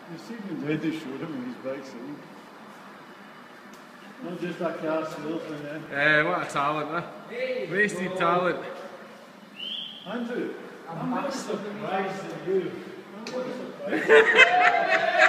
You see him in they showed him in his bike scene. Not just that car skills in there. What a talent, eh? Wasted talent. Andrew, I'm more surprised than you. I'm more surprised.